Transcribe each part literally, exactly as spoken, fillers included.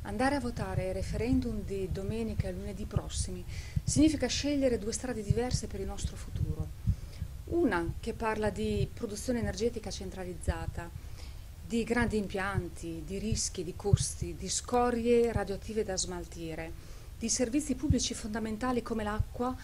Andare a votare il referendum di domenica e lunedì prossimi significa scegliere due strade diverse per il nostro futuro. Una che parla di produzione energetica centralizzata, di grandi impianti, di rischi, di costi, di scorie radioattive da smaltire, di servizi pubblici fondamentali come l'acqua,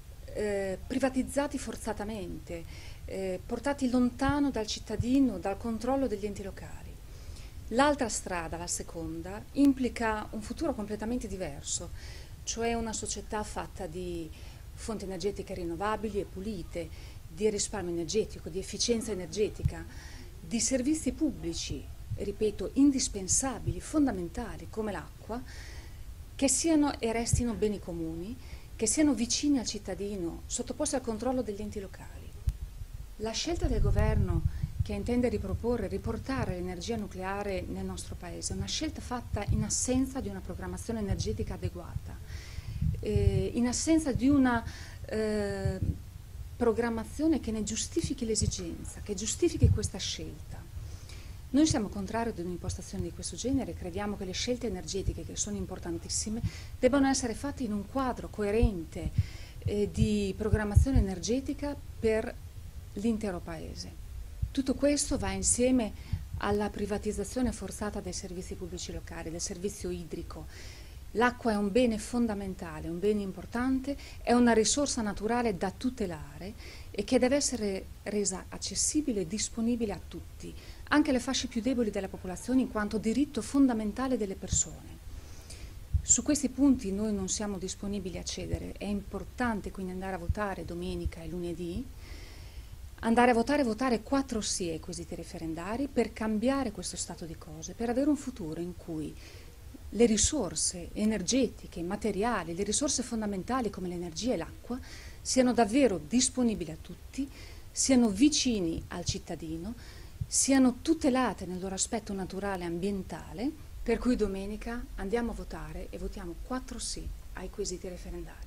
eh, privatizzati forzatamente, eh, portati lontano dal cittadino, dal controllo degli enti locali. L'altra strada, la seconda, implica un futuro completamente diverso, cioè una società fatta di fonti energetiche rinnovabili e pulite, di risparmio energetico, di efficienza energetica, di servizi pubblici, ripeto, indispensabili, fondamentali come l'acqua, che siano e restino beni comuni, che siano vicini al cittadino, sottoposti al controllo degli enti locali. La scelta del governo che intende riproporre, riportare l'energia nucleare nel nostro paese, è una scelta fatta in assenza di una programmazione energetica adeguata, eh, in assenza di una eh, programmazione che ne giustifichi l'esigenza, che giustifichi questa scelta. Noi siamo contrari ad un'impostazione di questo genere, crediamo che le scelte energetiche, che sono importantissime, debbano essere fatte in un quadro coerente eh, di programmazione energetica per l'intero Paese. Tutto questo va insieme alla privatizzazione forzata dei servizi pubblici locali, del servizio idrico. L'acqua è un bene fondamentale, un bene importante, è una risorsa naturale da tutelare e che deve essere resa accessibile e disponibile a tutti, anche alle fasce più deboli della popolazione, in quanto diritto fondamentale delle persone. Su questi punti noi non siamo disponibili a cedere, è importante quindi andare a votare domenica e lunedì, andare a votare e votare quattro sì ai quesiti referendari per cambiare questo stato di cose, per avere un futuro in cui le risorse energetiche, materiali, le risorse fondamentali come l'energia e l'acqua siano davvero disponibili a tutti, siano vicini al cittadino, siano tutelate nel loro aspetto naturale e ambientale, per cui domenica andiamo a votare e votiamo quattro sì ai quesiti referendari.